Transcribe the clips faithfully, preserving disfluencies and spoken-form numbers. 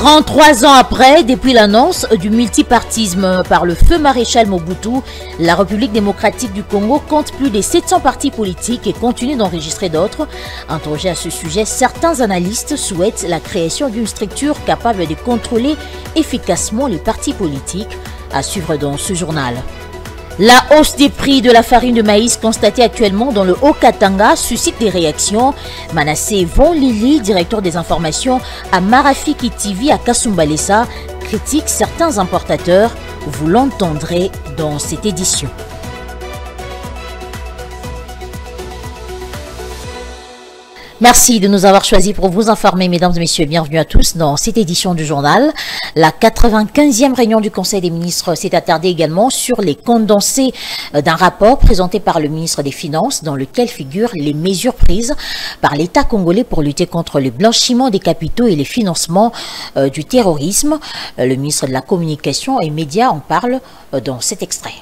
trente-trois ans après, depuis l'annonce du multipartisme par le feu maréchal Mobutu, la République démocratique du Congo compte plus de sept cents partis politiques et continue d'enregistrer d'autres. Interrogés à ce sujet, certains analystes souhaitent la création d'une structure capable de contrôler efficacement les partis politiques. À suivre dans ce journal. La hausse des prix de la farine de maïs constatée actuellement dans le Haut-Katanga suscite des réactions. Manassé Von Lili, directeur des informations à Marafiki T V à Kasumbalesa, critique certains importateurs. Vous l'entendrez dans cette édition. Merci de nous avoir choisis pour vous informer, mesdames et messieurs. Bienvenue à tous dans cette édition du journal. La quatre-vingt-quinzième réunion du Conseil des ministres s'est attardée également sur les condensés d'un rapport présenté par le ministre des Finances dans lequel figurent les mesures prises par l'État congolais pour lutter contre le blanchiment des capitaux et les financements euh, du terrorisme. Le ministre de la Communication et Médias en parle euh, dans cet extrait.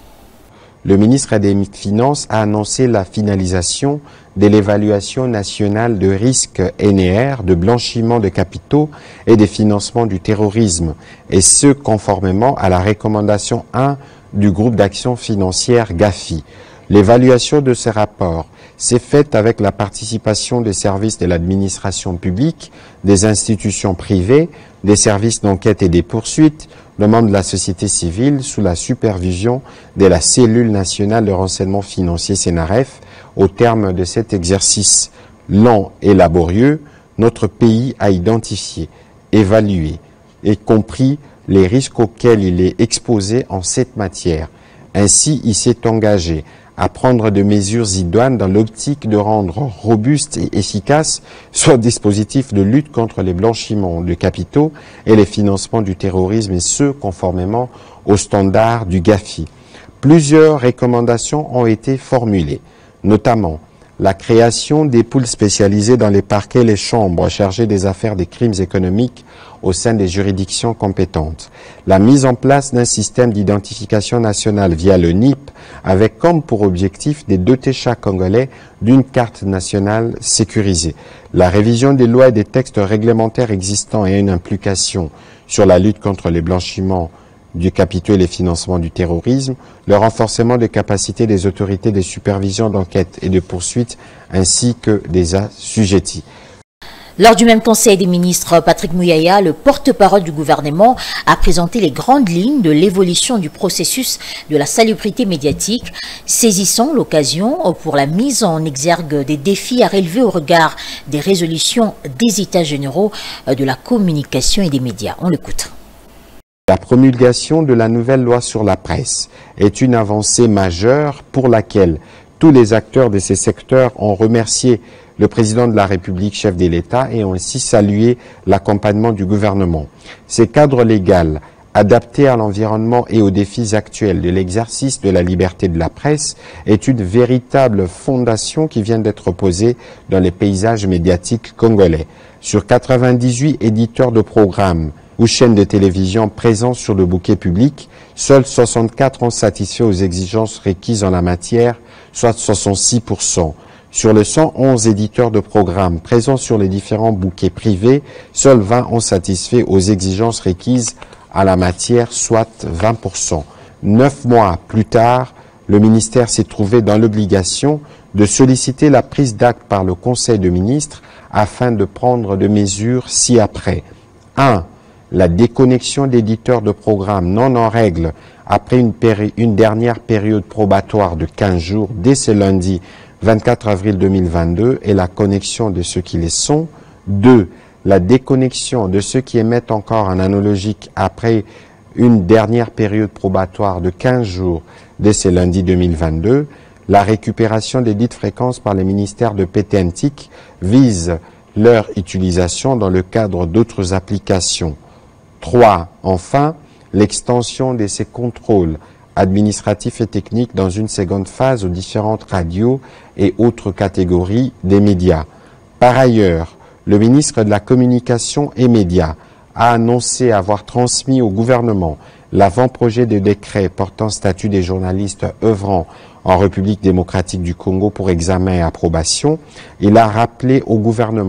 Le ministre des Finances a annoncé la finalisation de l'évaluation nationale de risque N E R, de blanchiment de capitaux et des financements du terrorisme, et ce conformément à la recommandation un du groupe d'action financière GAFI. L'évaluation de ce rapport s'est faite avec la participation des services de l'administration publique, des institutions privées, des services d'enquête et des poursuites, de membres de la société civile sous la supervision de la cellule nationale de renseignement financier CENAREF. Au terme de cet exercice lent et laborieux, notre pays a identifié, évalué et compris les risques auxquels il est exposé en cette matière. Ainsi, il s'est engagé à prendre des mesures idoines dans l'optique de rendre robuste et efficace son dispositif de lutte contre les blanchiments de capitaux et les financements du terrorisme, et ce, conformément aux standards du GAFI. Plusieurs recommandations ont été formulées, notamment la création des pools spécialisés dans les parquets et les chambres chargées des affaires des crimes économiques au sein des juridictions compétentes, la mise en place d'un système d'identification nationale via le N I P avec comme pour objectif de doter chaque Congolais d'une carte nationale sécurisée, la révision des lois et des textes réglementaires existants et une implication sur la lutte contre les blanchiments du capitaux et les financements du terrorisme, le renforcement des capacités des autorités de supervision, d'enquête et de poursuite, ainsi que des assujettis. Lors du même Conseil des ministres, Patrick Mouyaya, le porte-parole du gouvernement, a présenté les grandes lignes de l'évolution du processus de la salubrité médiatique, saisissant l'occasion pour la mise en exergue des défis à relever au regard des résolutions des États généraux de la communication et des médias. On l'écoute. La promulgation de la nouvelle loi sur la presse est une avancée majeure pour laquelle tous les acteurs de ces secteurs ont remercié le président de la République, chef de l'État, et ont ainsi salué l'accompagnement du gouvernement. Ces cadres légaux, adaptés à l'environnement et aux défis actuels de l'exercice de la liberté de la presse, est une véritable fondation qui vient d'être posée dans les paysages médiatiques congolais. Sur quatre-vingt-dix-huit éditeurs de programmes ou chaînes de télévision présents sur le bouquet public, seuls soixante-quatre ont satisfait aux exigences requises en la matière, soit soixante-six pour cent. Sur les cent onze éditeurs de programmes présents sur les différents bouquets privés, seuls vingt ont satisfait aux exigences requises à la matière, soit vingt pour cent. Neuf mois plus tard, le ministère s'est trouvé dans l'obligation de solliciter la prise d'acte par le Conseil de ministres afin de prendre des mesures ci-après. un. La déconnexion d'éditeurs de programmes non en règle après une, une dernière période probatoire de quinze jours dès ce lundi vingt-quatre avril deux mille vingt-deux et la connexion de ceux qui les sont. deux. La déconnexion de ceux qui émettent encore en analogique après une dernière période probatoire de quinze jours dès ce lundi deux mille vingt-deux. La récupération des dites fréquences par les ministères de P T N T I C vise leur utilisation dans le cadre d'autres applications. trois. Enfin, l'extension de ces contrôles administratifs et techniques dans une seconde phase aux différentes radios et autres catégories des médias. Par ailleurs, le ministre de la Communication et Médias a annoncé avoir transmis au gouvernement l'avant-projet de décret portant statut des journalistes œuvrant en République démocratique du Congo pour examen et approbation. Il a rappelé au gouvernement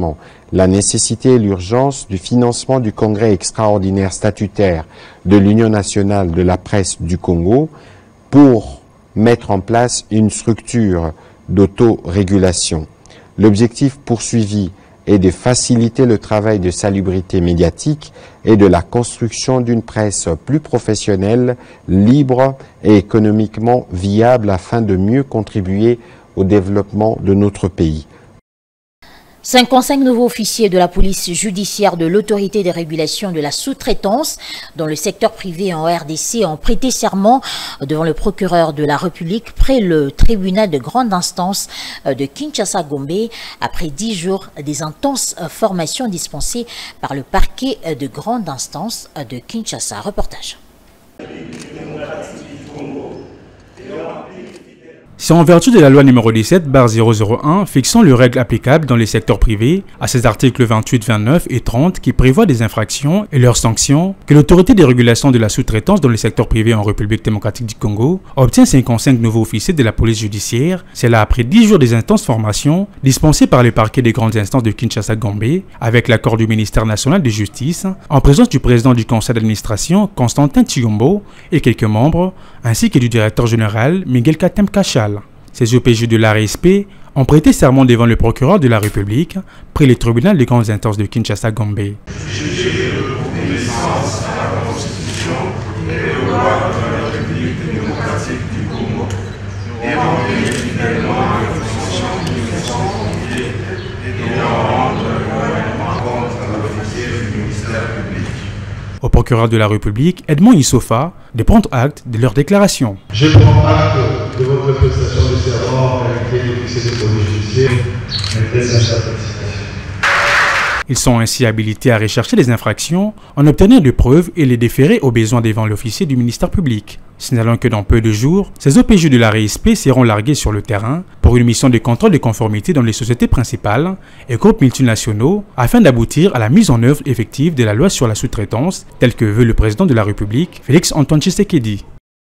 la nécessité et l'urgence du financement du congrès extraordinaire statutaire de l'Union nationale de la presse du Congo pour mettre en place une structure d'autorégulation. L'objectif poursuivi est de faciliter le travail de salubrité médiatique et de la construction d'une presse plus professionnelle, libre et économiquement viable afin de mieux contribuer au développement de notre pays. cinquante-cinq nouveaux officiers de la police judiciaire de l'autorité de régulation de la sous-traitance dans le secteur privé en R D C ont prêté serment devant le procureur de la République près le tribunal de grande instance de Kinshasa-Gombe après dix jours des intenses formations dispensées par le parquet de grande instance de Kinshasa. Reportage. C'est en vertu de la loi numéro dix-sept barre zéro zéro un fixant les règles applicables dans les secteurs privés à ses articles vingt-huit, vingt-neuf et trente qui prévoient des infractions et leurs sanctions que l'autorité de régulation de la sous-traitance dans les secteurs privés en République démocratique du Congo obtient cinquante-cinq nouveaux officiers de la police judiciaire. C'est là après dix jours des intenses formations dispensées par le parquet des grandes instances de Kinshasa-Gombe avec l'accord du ministère national de justice en présence du président du conseil d'administration Constantin Tshiyombo et quelques membres ainsi que du directeur général Miguel Katem Kachal. Ces O P J de l'A R S P ont prêté serment devant le procureur de la République près le tribunal des grandes instances de Kinshasa-Gombe. Juger l'obéissance à la Constitution et les lois de la République démocratique du Congo et remplir fidèlement les fonctions qui nous sont confiées et de rendre le compte à l'officier du ministère public. Au procureur de la République, Edmond Issofa, de prendre acte de leur déclaration. Je prends acte de votre prestation de serment en qualité d'officier de police judiciaire. Je présente sa félicitations. Ils sont ainsi habilités à rechercher les infractions, en obtenir des preuves et les déférer aux besoins devant l'officier du ministère public. Signalant que dans peu de jours, ces O P J de l'A R S P seront largués sur le terrain pour une mission de contrôle de conformité dans les sociétés principales et groupes multinationaux afin d'aboutir à la mise en œuvre effective de la loi sur la sous-traitance telle que veut le président de la République, Félix Antoine Tshisekedi.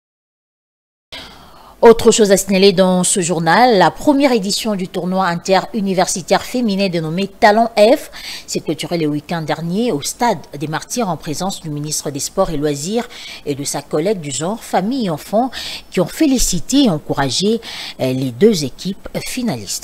Autre chose à signaler dans ce journal, la première édition du tournoi interuniversitaire féminin dénommé Talent F s'est clôturée le week-end dernier au Stade des Martyrs en présence du ministre des Sports et Loisirs et de sa collègue du genre Famille et Enfants qui ont félicité et encouragé les deux équipes finalistes.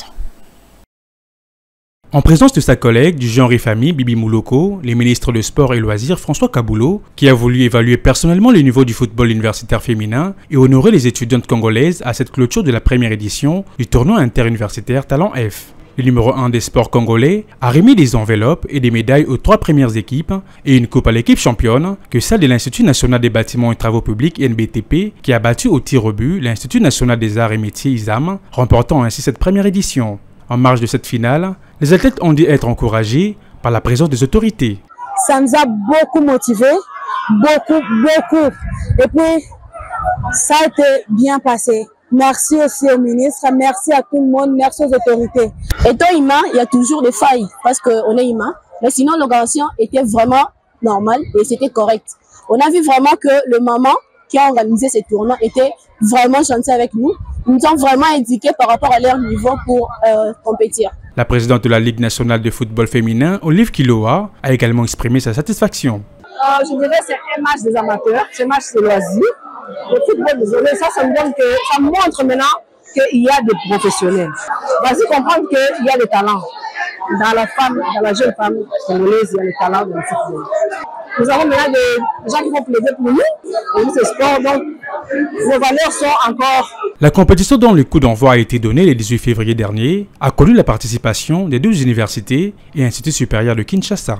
En présence de sa collègue du genre et famille, Bibi Mouloko, les ministres de Sport et Loisirs François Kaboulot, qui a voulu évaluer personnellement le niveau du football universitaire féminin et honorer les étudiantes congolaises à cette clôture de la première édition du tournoi interuniversitaire Talent F. Le numéro un des sports congolais a remis des enveloppes et des médailles aux trois premières équipes et une coupe à l'équipe championne que celle de l'Institut national des bâtiments et travaux publics N B T P qui a battu au tir au but l'Institut national des arts et métiers I S A M, remportant ainsi cette première édition. En marge de cette finale, les athlètes ont dit être encouragés par la présence des autorités. Ça nous a beaucoup motivés, beaucoup, beaucoup. Et puis, ça a été bien passé. Merci aussi au ministre, merci à tout le monde, merci aux autorités. Étant humain, il y a toujours des failles parce qu'on est humain. Mais sinon, l'organisation était vraiment normale et c'était correct. On a vu vraiment que le maman qui a organisé ces tournois était vraiment gentil avec nous. Ils nous ont vraiment indiqué par rapport à leur niveau pour euh, compétir. La présidente de la Ligue nationale de football féminin, Olive Kiloa, a également exprimé sa satisfaction. Euh, je dirais que c'est un match des amateurs, c'est un match des loisirs. Le football, désolé, ça, ça me donne que, ça me montre maintenant qu'il y a des professionnels. Vas-y comprendre qu'il y a des talents. Dans la femme, dans la jeune femme congolaise, il y a des talents dans le football. Nous avons maintenant des gens qui vont plaider pour nous, pour nous, c'est sport, donc nos valeurs sont encore... La compétition dont le coup d'envoi a été donné le dix-huit février dernier a connu la participation des deux universités et instituts supérieurs de Kinshasa.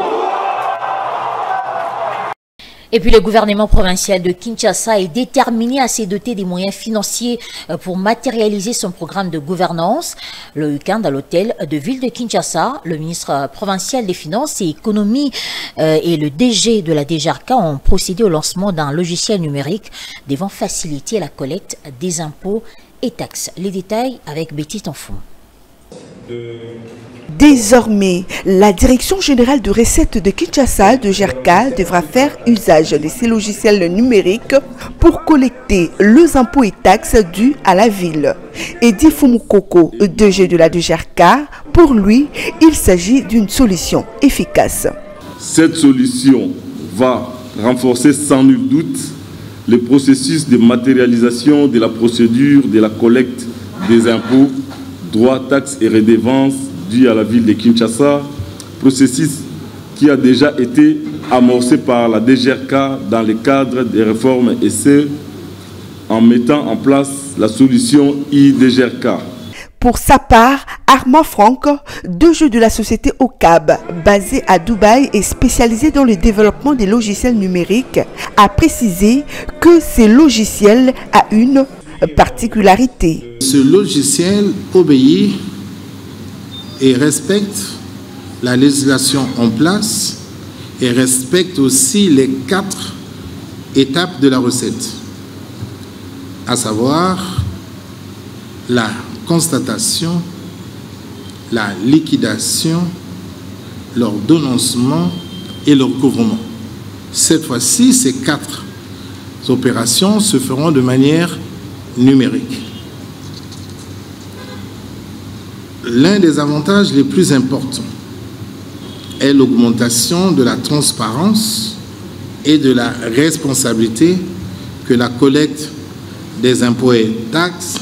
Et puis le gouvernement provincial de Kinshasa est déterminé à se doter des moyens financiers pour matérialiser son programme de gouvernance. Le week-end à l'hôtel de ville de Kinshasa, le ministre provincial des Finances et Économie et le D G de la D G R K ont procédé au lancement d'un logiciel numérique devant faciliter la collecte des impôts et taxes. Les détails avec Betty Tanfon. Désormais, la Direction générale de recettes de Kinshasa, de G R K, devra faire usage de ces logiciels numériques pour collecter les impôts et taxes dus à la ville. Edi Fumukoko, D G de la D G R K, Pour lui, il s'agit d'une solution efficace. Cette solution va renforcer sans nul doute le processus de matérialisation de la procédure de la collecte des impôts, droits, taxes et redevances dus à la ville de Kinshasa, processus qui a déjà été amorcé par la D G R K dans le cadre des réformes et ce, en mettant en place la solution I D G R K. Pour sa part, Armand Franck, deux jeux de la société O C A B, basée à Dubaï et spécialisée dans le développement des logiciels numériques, a précisé que ces logiciels a une particularité. Ce logiciel obéit et respecte la législation en place et respecte aussi les quatre étapes de la recette, à savoir la constatation, la liquidation, l'ordonnancement et le recouvrement. Cette fois-ci, ces quatre opérations se feront de manière numérique. L'un des avantages les plus importants est l'augmentation de la transparence et de la responsabilité que la collecte des impôts et taxes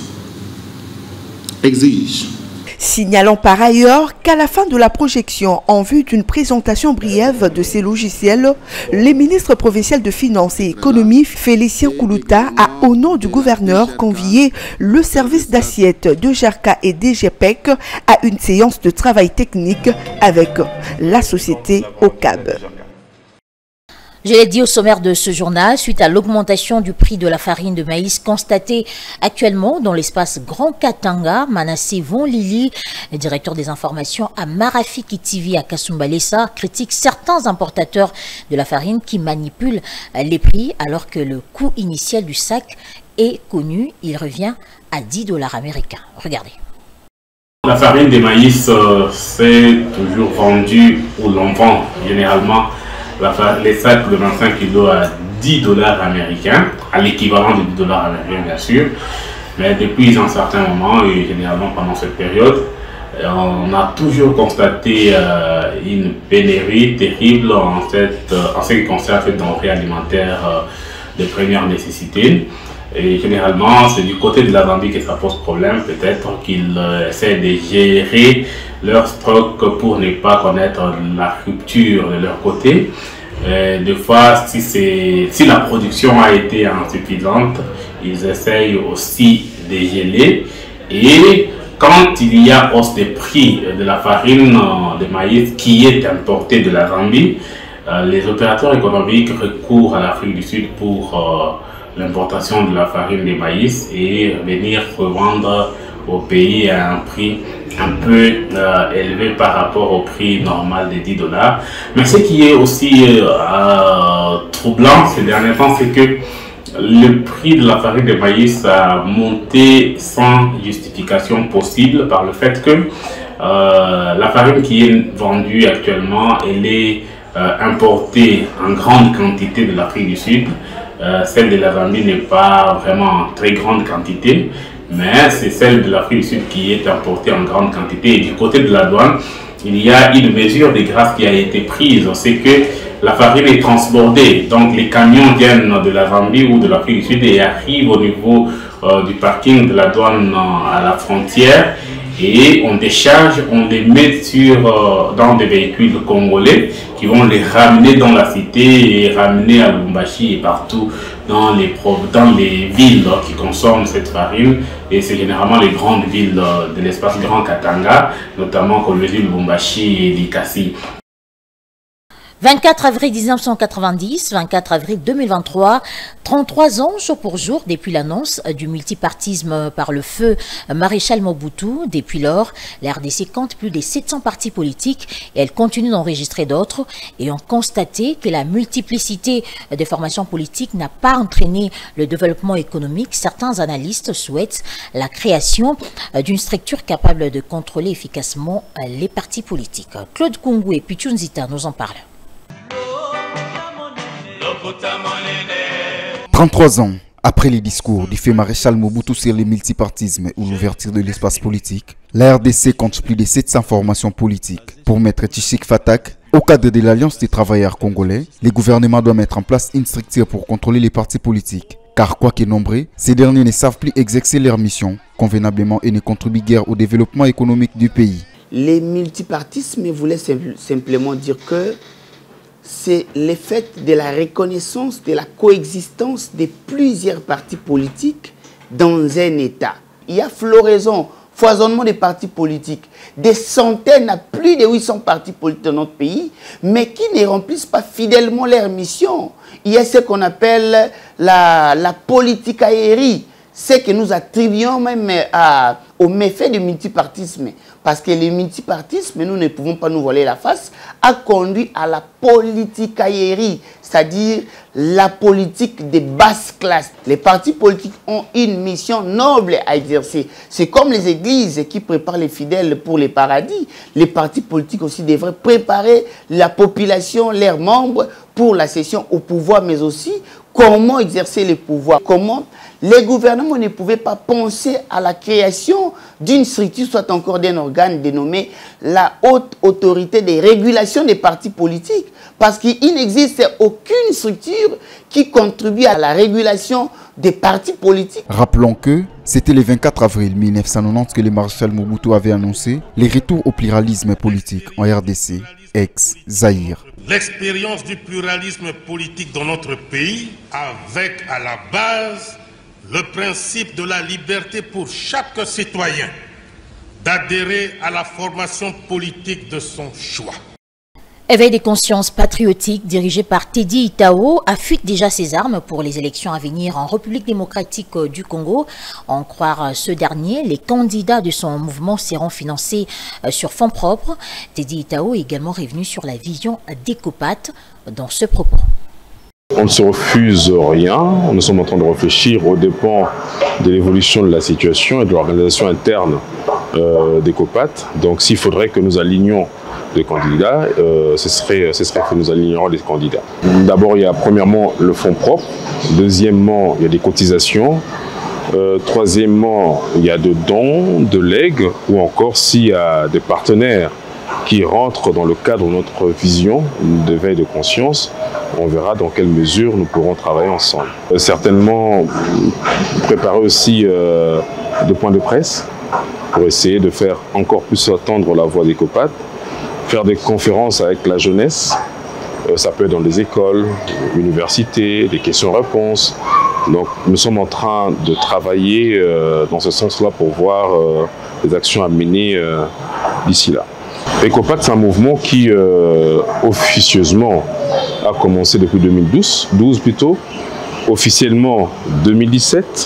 exige. Signalons par ailleurs qu'à la fin de la projection, en vue d'une présentation brève de ces logiciels, le ministre provincial de Finances et Économie, Félicien Koulouta, a, au nom du gouverneur, convié le service d'assiette de G E R K et D G P E C à une séance de travail technique avec la société O C A B. Je l'ai dit au sommaire de ce journal, suite à l'augmentation du prix de la farine de maïs constatée actuellement dans l'espace Grand Katanga, Manassé Von Lili, directeur des informations à Marafiki T V à Kasumbalesa, critique certains importateurs de la farine qui manipulent les prix alors que le coût initial du sac est connu. Il revient à dix dollars américains. Regardez. La farine de maïs, euh, c'est toujours vendu ou l'on vend généralement les sacs de vingt-cinq kilos à dix dollars américains, à l'équivalent de dix dollars américains bien sûr. Mais depuis un certain moment, et généralement pendant cette période, on a toujours constaté euh, une pénurie terrible en, cette, en ce qui concerne les denrées alimentaires euh, de première nécessité. Et généralement, c'est du côté de la Zambie que ça pose problème. Peut-être qu'ils euh, essaient de gérer leur stock pour ne pas connaître la rupture de leur côté. Euh, des fois, si, si la production a été insuffisante, ils essayent aussi de geler. Et quand il y a hausse des prix de la farine de maïs qui est importée de la Zambie, euh, les opérateurs économiques recourent à l'Afrique du Sud pour euh, l'importation de la farine de maïs et venir revendre au pays à un prix un peu euh, élevé par rapport au prix normal de dix dollars. Mais ce qui est aussi euh, troublant ces derniers temps, c'est que le prix de la farine de maïs a monté sans justification possible par le fait que euh, la farine qui est vendue actuellement, elle est euh, importée en grande quantité de l'Afrique du Sud. Euh, celle de la Zambie n'est pas vraiment en très grande quantité, mais c'est celle de l'Afrique du Sud qui est importée en grande quantité. Et du côté de la douane, il y a une mesure de grâce qui a été prise, c'est que la farine est transbordée. Donc les camions viennent de la Zambie ou de l'Afrique du Sud et arrivent au niveau euh, du parking de la douane euh, à la frontière. Et on décharge, on les met sur, euh, dans des véhicules congolais qui vont les ramener dans la cité et ramener à Lubumbashi et partout dans les, dans les villes euh, qui consomment cette farine. Et c'est généralement les grandes villes euh, de l'espace Grand Katanga, notamment Kolwezi, Lubumbashi et Likasi. vingt-quatre avril mille neuf cent quatre-vingt-dix, vingt-quatre avril deux mille vingt-trois, trente-trois ans jour pour jour depuis l'annonce du multipartisme par le feu maréchal Mobutu. Depuis lors, la R D C compte plus de sept cents partis politiques et elle continue d'enregistrer d'autres. Et ont constaté que la multiplicité des formations politiques n'a pas entraîné le développement économique. Certains analystes souhaitent la création d'une structure capable de contrôler efficacement les partis politiques. Claude Kungu et Pichunzita nous en parlent. trente-trois ans Après les discours du fait maréchal Mobutu sur le multipartisme ou l'ouverture de l'espace politique, la R D C compte plus de sept cents formations politiques. Pour Maître Tchik Fatak, au cadre de l'Alliance des travailleurs congolais, le gouvernement doit mettre en place une structure pour contrôler les partis politiques. Car quoi que nombreux, ces derniers ne savent plus exercer leur mission convenablement et ne contribuent guère au développement économique du pays. Les multipartismes voulaient simplement dire que c'est le fait de la reconnaissance de la coexistence de plusieurs partis politiques dans un État. Il y a floraison, foisonnement des partis politiques, des centaines à plus de huit cents partis politiques dans notre pays, mais qui ne remplissent pas fidèlement leur mission. Il y a ce qu'on appelle la, la politique aérie, ce que nous attribuons même à, au méfait du multipartisme. Parce que le multipartisme, nous ne pouvons pas nous voiler la face, a conduit à la politique aérie, c'est-à-dire la politique des basses classes. Les partis politiques ont une mission noble à exercer. C'est comme les églises qui préparent les fidèles pour les paradis. Les partis politiques aussi devraient préparer la population, leurs membres, pour la cession au pouvoir, mais aussi comment exercer le pouvoir. Comment les gouvernements ne pouvaient pas penser à la création d'une structure, soit encore d'un organe dénommé la haute autorité de régulation des partis politiques, parce qu'il n'existe aucune structure qui contribue à la régulation des partis politiques. Rappelons que c'était le vingt-quatre avril mille neuf cent quatre-vingt-dix que le maréchal Mobutu avait annoncé les retours au pluralisme politique en R D C, ex-Zaïre. L'expérience du pluralisme politique dans notre pays, avec à la base le principe de la liberté pour chaque citoyen d'adhérer à la formation politique de son choix. Éveil des consciences patriotiques dirigé par Teddy Itao affûte déjà ses armes pour les élections à venir en République démocratique du Congo. En croire ce dernier, les candidats de son mouvement seront financés sur fonds propres. Teddy Itao est également revenu sur la vision d'Ecopat dans ce propos. On ne se refuse rien, nous sommes en train de réfléchir aux dépens de l'évolution de la situation et de l'organisation interne euh, d'Ecopat. Donc s'il faudrait que nous alignions des candidats, euh, ce, serait, ce serait que nous alignerons des candidats. D'abord, il y a premièrement le fonds propre. Deuxièmement, il y a des cotisations. Euh, troisièmement, il y a de dons, de legs, ou encore s'il y a des partenaires qui rentrent dans le cadre de notre vision d'éveil de conscience, on verra dans quelle mesure nous pourrons travailler ensemble. Euh, certainement, préparer aussi euh, des points de presse pour essayer de faire encore plus entendre la voix d'Ecopat. Faire des conférences avec la jeunesse, euh, ça peut être dans des écoles, universités, des questions-réponses. Donc nous sommes en train de travailler euh, dans ce sens-là pour voir euh, les actions à mener euh, d'ici là. Ecopat, c'est un mouvement qui euh, officieusement a commencé depuis deux mille douze, douze plutôt, officiellement deux mille dix-sept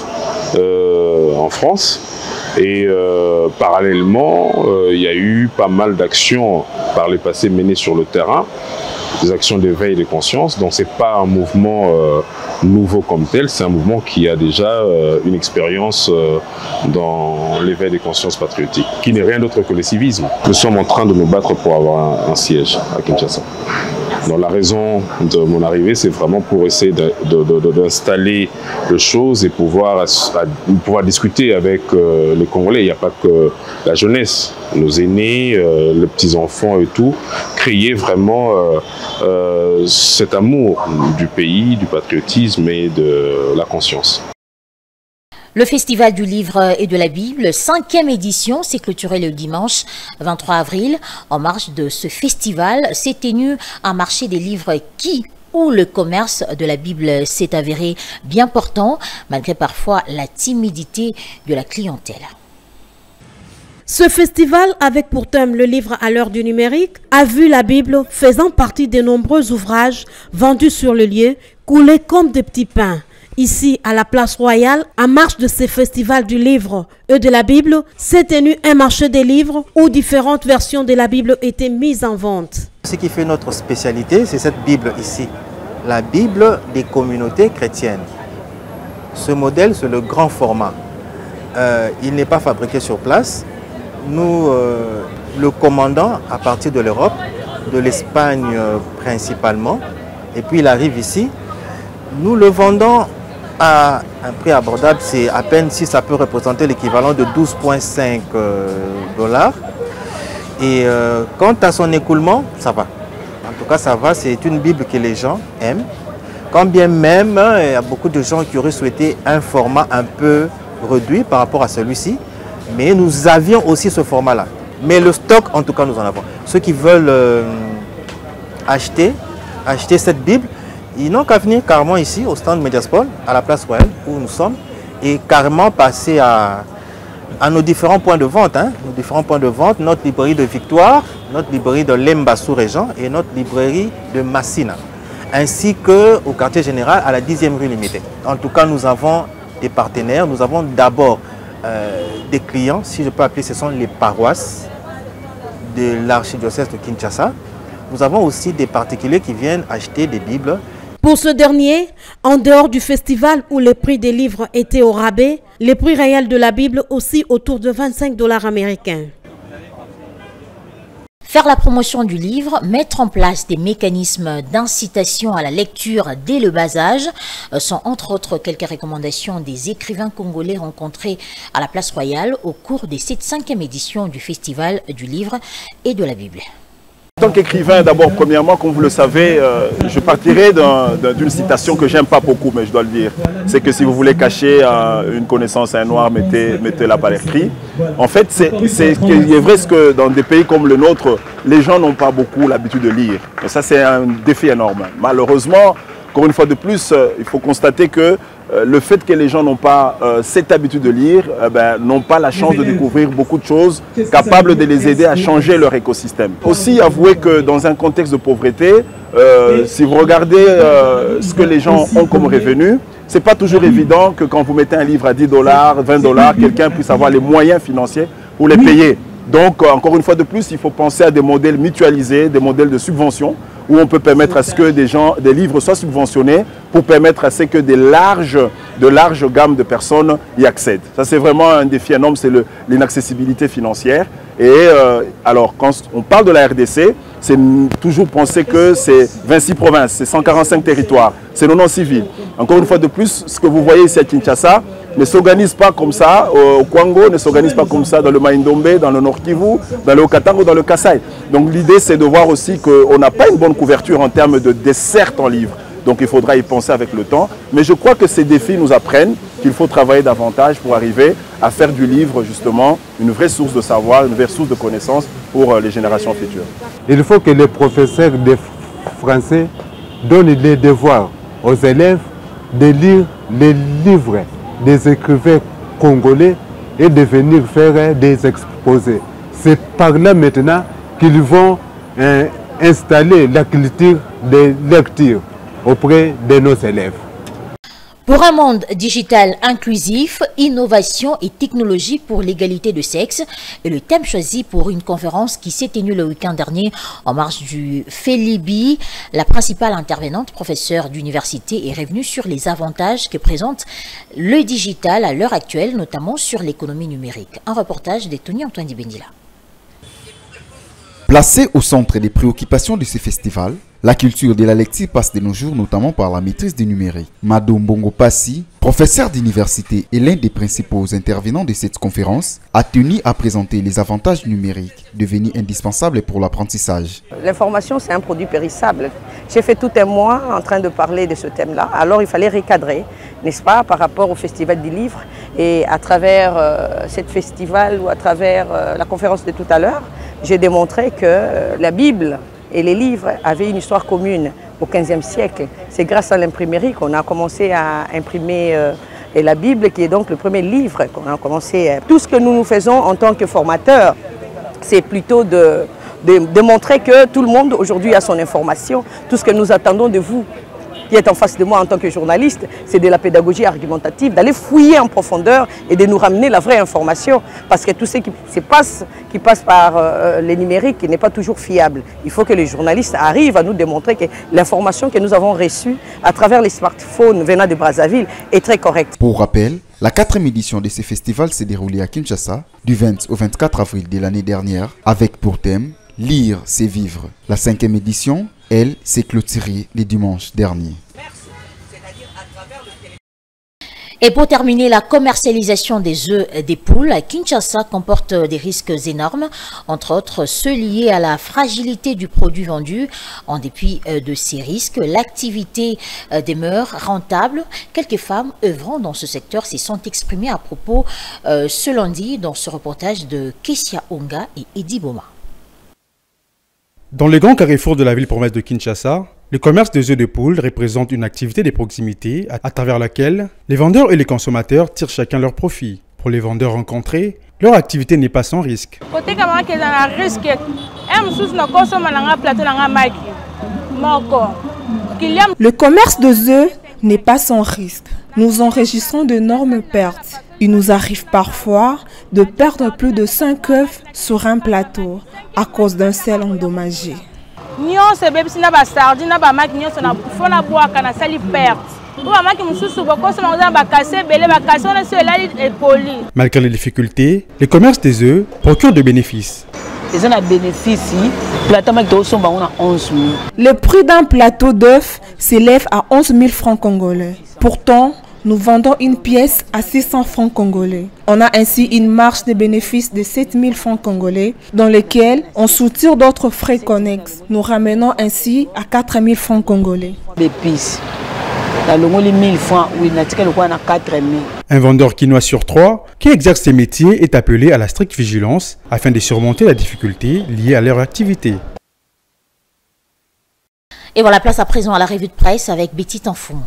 euh, en France. Et euh, parallèlement, euh, il y a eu pas mal d'actions par le passé menées sur le terrain, des actions d'éveil de conscience. Donc ce n'est pas un mouvement euh, nouveau comme tel, c'est un mouvement qui a déjà euh, une expérience euh, dans l'éveil des consciences patriotiques, qui n'est rien d'autre que le civisme. Nous sommes en train de nous battre pour avoir un, un siège à Kinshasa. Donc la raison de mon arrivée, c'est vraiment pour essayer d'installer les choses et pouvoir, à, pouvoir discuter avec euh, les Congolais. Il n'y a pas que la jeunesse, nos aînés, euh, les petits-enfants et tout, créer vraiment euh, euh, cet amour du pays, du patriotisme et de la conscience. Le Festival du Livre et de la Bible, cinquième édition, s'est clôturé le dimanche vingt-trois avril. En marge de ce festival, s'est tenu un marché des livres qui, où le commerce de la Bible s'est avéré bien portant, malgré parfois la timidité de la clientèle. Ce festival, avec pour thème le livre à l'heure du numérique, a vu la Bible faisant partie des nombreux ouvrages vendus sur le lieu, couler comme des petits pains. Ici, à la place Royale, en marge de ce festival du livre et de la Bible, s'est tenu un marché des livres où différentes versions de la Bible étaient mises en vente. Ce qui fait notre spécialité, c'est cette Bible ici, la Bible des communautés chrétiennes. Ce modèle, c'est le grand format. Euh, il n'est pas fabriqué sur place. Nous euh, le commandons à partir de l'Europe, de l'Espagne euh, principalement, et puis il arrive ici. Nous le vendons à un prix abordable, c'est à peine si ça peut représenter l'équivalent de douze virgule cinq dollars. Et euh, quant à son écoulement, ça va. En tout cas, ça va. C'est une Bible que les gens aiment. Quand bien même, hein, il y a beaucoup de gens qui auraient souhaité un format un peu réduit par rapport à celui-ci. Mais nous avions aussi ce format-là. Mais le stock, en tout cas, nous en avons. Ceux qui veulent euh, acheter, acheter cette Bible, ils n'ont qu'à venir carrément ici, au stand Mediaspol, à la place Royale, où nous sommes, et carrément passer à, à nos différents points de vente. Hein, nos différents points de vente, notre librairie de Victoire, notre librairie de Lemba sous-Régent et notre librairie de Massina, ainsi qu'au quartier général à la dixième rue limitée. En tout cas, nous avons des partenaires. Nous avons d'abord euh, des clients, si je peux appeler, ce sont les paroisses de l'archidiocèse de Kinshasa. Nous avons aussi des particuliers qui viennent acheter des Bibles. Pour ce dernier, en dehors du festival où les prix des livres étaient au rabais, les prix réels de la Bible aussi autour de vingt-cinq dollars américains. Faire la promotion du livre, mettre en place des mécanismes d'incitation à la lecture dès le bas âge sont entre autres quelques recommandations des écrivains congolais rencontrés à la Place Royale au cours de cette cinquième édition du Festival du livre et de la Bible. En tant qu'écrivain, d'abord, premièrement, comme vous le savez, euh, je partirai d'une citation que j'aime pas beaucoup, mais je dois le dire. C'est que si vous voulez cacher euh, une connaissance à un noir, mettez, mettez-la par l'écrit. En fait, c'est il est vrai que dans des pays comme le nôtre, les gens n'ont pas beaucoup l'habitude de lire. Et ça, c'est un défi énorme. Malheureusement, encore une fois de plus, euh, il faut constater que Euh, le fait que les gens n'ont pas euh, cette habitude de lire, euh, ben, n'ont pas la chance de découvrir beaucoup de choses capables de les aider à changer leur écosystème. Aussi, avouez que dans un contexte de pauvreté, euh, si vous regardez euh, ce que les gens ont comme revenu, c'est pas toujours évident que quand vous mettez un livre à dix dollars, vingt dollars, quelqu'un puisse avoir les moyens financiers pour les payer. Donc, euh, encore une fois de plus, il faut penser à des modèles mutualisés, des modèles de subvention, où on peut permettre à ce que des, gens, des livres soient subventionnés pour permettre à ce que des larges, de larges gammes de personnes y accèdent. Ça, c'est vraiment un défi énorme, c'est l'inaccessibilité financière. Et euh, alors, quand on parle de la R D C, c'est toujours penser que c'est vingt-six provinces, c'est cent quarante-cinq territoires, c'est non non civil. Encore une fois de plus, ce que vous voyez ici à Kinshasa ne s'organise pas comme ça au Kwango, ne s'organise pas comme ça dans le Maïndombe, dans le Nord Kivu, dans le Haut-Katanga ou dans le Kasaï. Donc l'idée, c'est de voir aussi qu'on n'a pas une bonne couverture en termes de dessert en livres. Donc il faudra y penser avec le temps. Mais je crois que ces défis nous apprennent qu'il faut travailler davantage pour arriver à faire du livre justement une vraie source de savoir, une vraie source de connaissances pour les générations futures. Il faut que les professeurs de français donnent les devoirs aux élèves de lire les livres des écrivains congolais et de venir faire des exposés. C'est par là maintenant qu'ils vont euh, installer la culture de lecture auprès de nos élèves. Pour un monde digital inclusif, innovation et technologie pour l'égalité de sexe est le thème choisi pour une conférence qui s'est tenue le week-end dernier en marge du Félibi. La principale intervenante, professeure d'université, est revenue sur les avantages que présente le digital à l'heure actuelle, notamment sur l'économie numérique. Un reportage de Tony Antoine Dibendila. Placé au centre des préoccupations de ce festival, la culture de la lecture passe de nos jours notamment par la maîtrise du numérique. Mado Mbongo Passi, professeur d'université et l'un des principaux intervenants de cette conférence, a tenu à présenter les avantages numériques devenus indispensables pour l'apprentissage. L'information, c'est un produit périssable. J'ai fait tout un mois en train de parler de ce thème-là, alors il fallait recadrer, n'est-ce pas, par rapport au Festival du Livre. Et à travers euh, ce festival ou à travers euh, la conférence de tout à l'heure, j'ai démontré que euh, la Bible et les livres avaient une histoire commune au quinzième siècle. C'est grâce à l'imprimerie qu'on a commencé à imprimer euh, et la Bible, qui est donc le premier livre qu'on a commencé. Euh, tout ce que nous nous faisons en tant que formateurs, c'est plutôt de, de, de montrer que tout le monde aujourd'hui a son information. Tout ce que nous attendons de vous, qui est en face de moi en tant que journaliste, c'est de la pédagogie argumentative, d'aller fouiller en profondeur et de nous ramener la vraie information. Parce que tout ce qui se passe, qui passe par euh, les numériques, n'est pas toujours fiable. Il faut que les journalistes arrivent à nous démontrer que l'information que nous avons reçue à travers les smartphones venant de Brazzaville est très correcte. Pour rappel, la quatrième édition de ce festival s'est déroulée à Kinshasa du vingt au vingt-quatre avril de l'année dernière avec pour thème « Lire, c'est vivre ». La cinquième édition, elle, s'est clôturée le dimanche dernier. Et pour terminer, la commercialisation des œufs des poules à Kinshasa comporte des risques énormes, entre autres ceux liés à la fragilité du produit vendu. En dépit de ces risques, l'activité demeure rentable. Quelques femmes œuvrant dans ce secteur s'y sont exprimées à propos euh, ce lundi dans ce reportage de Kessia Onga et Eddie Boma. Dans les grands carrefours de la ville-promesse de Kinshasa, le commerce des œufs de poule représente une activité de proximité à travers laquelle les vendeurs et les consommateurs tirent chacun leur profit. Pour les vendeurs rencontrés, leur activité n'est pas sans risque. Le commerce des œufs n'est pas sans risque. Nous enregistrons d'énormes pertes. Il nous arrive parfois de perdre plus de cinq œufs sur un plateau à cause d'un sel endommagé. Malgré les difficultés, le commerce des œufs procure de bénéfices. Le prix d'un plateau d'œufs s'élève à onze mille francs congolais. Pourtant, nous vendons une pièce à six cents francs congolais. On a ainsi une marge de bénéfice de sept mille francs congolais dans lesquels on soutire d'autres frais connexes. Nous ramenons ainsi à quatre mille francs congolais. Un vendeur quinois sur trois qui exerce ces métiers est appelé à la stricte vigilance afin de surmonter la difficulté liée à leur activité. Et voilà, place à présent à la revue de presse avec Betty Tanfoum.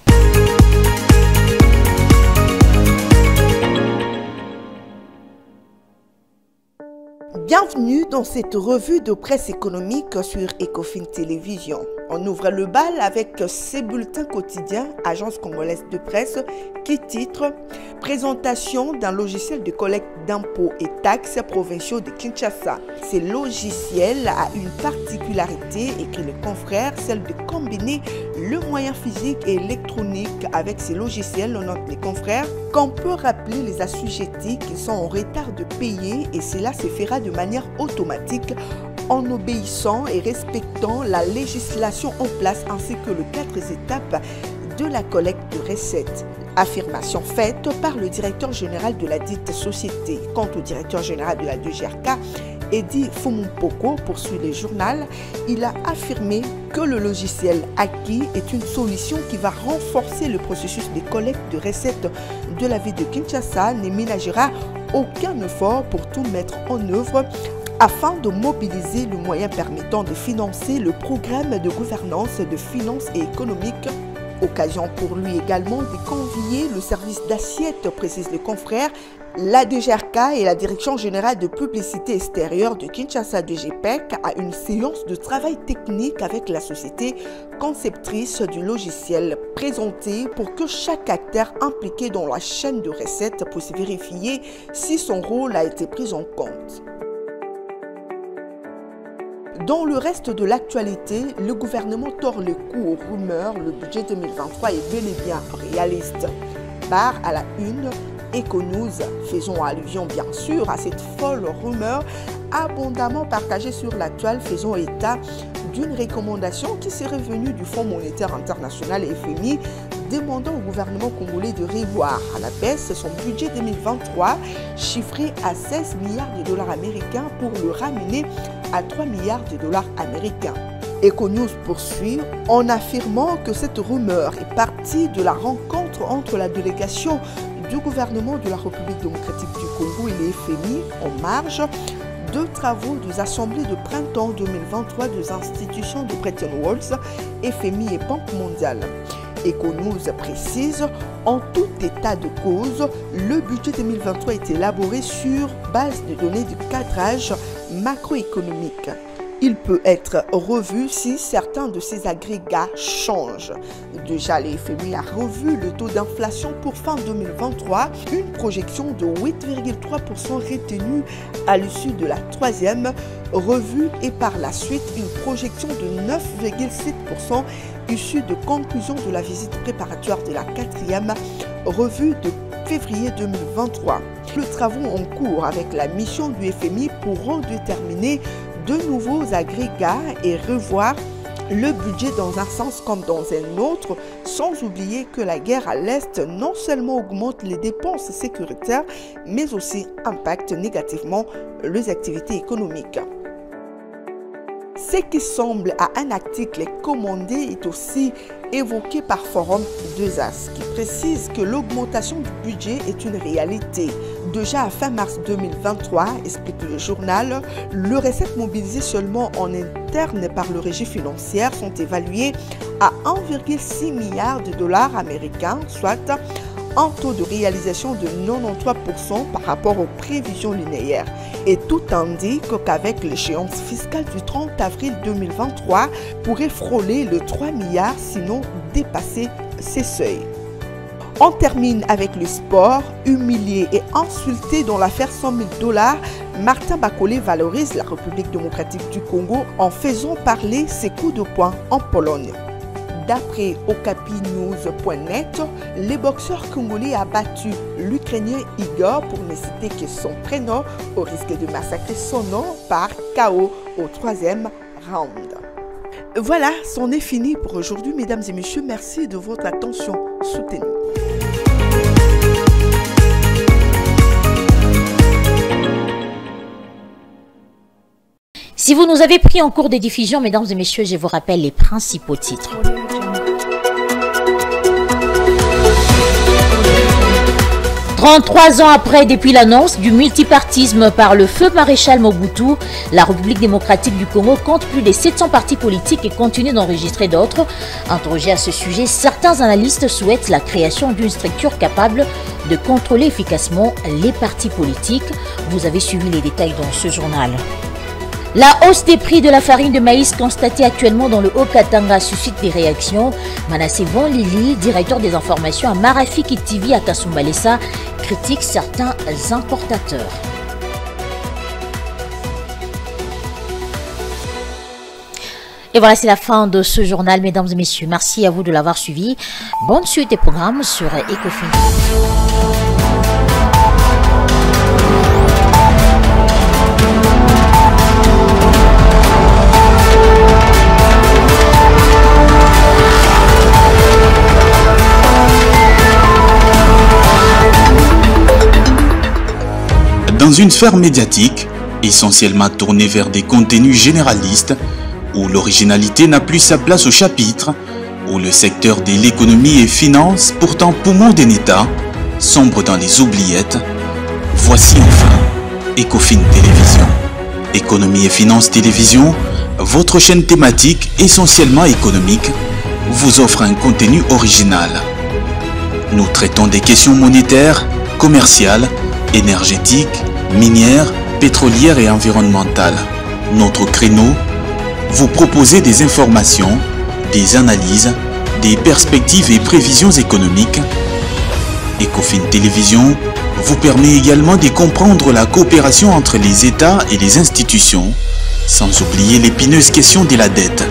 Bienvenue dans cette revue de presse économique sur Ecofin Télévision. On ouvre le bal avec ces bulletins quotidiens, agence congolaise de presse, qui titre « Présentation d'un logiciel de collecte d'impôts et taxes provinciaux de Kinshasa ». Ce logiciel a une particularité, écrit le confrère, celle de combiner le moyen physique et électronique avec ces logiciels. On note les confrères qu'on peut rappeler les assujettis qui sont en retard de payer et cela se fera de manière automatique en obéissant et respectant la législation en place ainsi que les quatre étapes de la collecte de recettes. Affirmation faite par le directeur général de la dite société. Quant au directeur général de la deux G R K, Eddie Fumumpoko, poursuit le journal, il a affirmé que le logiciel acquis est une solution qui va renforcer le processus de collecte de recettes de la ville de Kinshasa, ne ménagera aucun effort pour tout mettre en œuvre afin de mobiliser le moyen permettant de financer le programme de gouvernance de finances et économiques. Occasion pour lui également de convier le service d'assiette, précise le confrère, la D G R K et la Direction générale de publicité extérieure de Kinshasa D G P E C à une séance de travail technique avec la société conceptrice du logiciel présenté pour que chaque acteur impliqué dans la chaîne de recettes puisse vérifier si son rôle a été pris en compte. Dans le reste de l'actualité, le gouvernement tord le cou aux rumeurs. Le budget deux mille vingt-trois est bel et bien réaliste. Barre à la une, Econews, faisons allusion bien sûr à cette folle rumeur abondamment partagée sur la toile, faisons état d'une recommandation qui serait venue du Fonds monétaire international F M I demandant au gouvernement congolais de revoir à la baisse son budget deux mille vingt-trois chiffré à seize milliards de dollars américains pour le ramener à trois milliards de dollars américains. Econews poursuit en affirmant que cette rumeur est partie de la rencontre entre la délégation du gouvernement de la République démocratique du Congo et les F M I en marge de travaux des assemblées de printemps deux mille vingt-trois des institutions de Bretton Woods, F M I et Banque mondiale. Econews précise, en tout état de cause, le budget deux mille vingt-trois est élaboré sur base de données de cadrage macroéconomique. Il peut être revu si certains de ces agrégats changent. Déjà, le F M I a revu le taux d'inflation pour fin deux mille vingt-trois, une projection de huit virgule trois pour cent retenue à l'issue de la troisième revue et par la suite une projection de neuf virgule sept pour cent issue de conclusions de la visite préparatoire de la quatrième revue de février deux mille vingt-trois. Les travaux en cours avec la mission du F M I pourront déterminer de nouveaux agrégats et revoir le budget dans un sens comme dans un autre, sans oublier que la guerre à l'Est non seulement augmente les dépenses sécuritaires, mais aussi impacte négativement les activités économiques. Ce qui semble à un article commandé est aussi évoqué par Forum deux As, qui précise que l'augmentation du budget est une réalité. Déjà à fin mars deux mille vingt-trois, explique le journal, les recettes mobilisées seulement en interne par le régie financière sont évaluées à un virgule six milliard de dollars américains, soit un taux de réalisation de quatre-vingt-treize pour cent par rapport aux prévisions linéaires. Et tout indique qu'avec l'échéance fiscale du trente avril deux mille vingt-trois, pourrait frôler le trois milliards, sinon dépasser ces seuils. On termine avec le sport. Humilié et insulté dans l'affaire cent mille dollars, Martin Bakolé valorise la République démocratique du Congo en faisant parler ses coups de poing en Pologne. D'après okapinews point net, les boxeurs congolais a battu l'Ukrainien Igor, pour ne citer que son prénom, au risque de massacrer son nom par K O au troisième round. Voilà, c'en est fini pour aujourd'hui, mesdames et messieurs. Merci de votre attention soutenue. Si vous nous avez pris en cours de diffusion, mesdames et messieurs, je vous rappelle les principaux titres. trente-trois ans après, depuis l'annonce du multipartisme par le feu maréchal Mobutu, la République démocratique du Congo compte plus de sept cents partis politiques et continue d'enregistrer d'autres. Interrogés à ce sujet, certains analystes souhaitent la création d'une structure capable de contrôler efficacement les partis politiques. Vous avez suivi les détails dans ce journal. La hausse des prix de la farine de maïs constatée actuellement dans le Haut-Katanga suscite des réactions. Manassé Von Lili, directeur des informations à Marafiki T V à Kasumbalesa, critique certains importateurs. Et voilà, c'est la fin de ce journal, mesdames et messieurs. Merci à vous de l'avoir suivi. Bonne suite des programmes sur Ecofin. Dans une sphère médiatique, essentiellement tournée vers des contenus généralistes, où l'originalité n'a plus sa place au chapitre, où le secteur de l'économie et finance, pourtant poumon d'un État, sombre dans les oubliettes, voici enfin Ecofin Télévision. Économie et finance télévision, votre chaîne thématique essentiellement économique, vous offre un contenu original. Nous traitons des questions monétaires, commerciales, énergétiques, minières, pétrolières et environnementales. Notre créneau, vous proposer des informations, des analyses, des perspectives et prévisions économiques. Ecofin Télévision vous permet également de comprendre la coopération entre les États et les institutions, sans oublier l'épineuse question de la dette.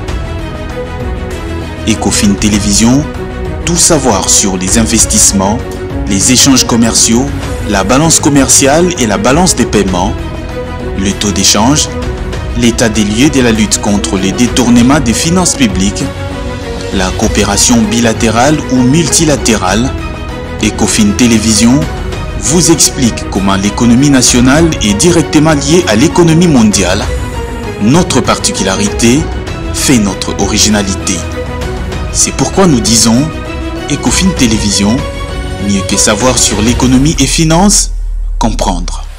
Ecofin Télévision, tout savoir sur les investissements, les échanges commerciaux, la balance commerciale et la balance des paiements, le taux d'échange, l'état des lieux de la lutte contre les détournements des finances publiques, la coopération bilatérale ou multilatérale. Ecofin Télévision vous explique comment l'économie nationale est directement liée à l'économie mondiale. Notre particularité fait notre originalité. C'est pourquoi nous disons Ecofin Télévision, mieux que savoir sur l'économie et finances, comprendre.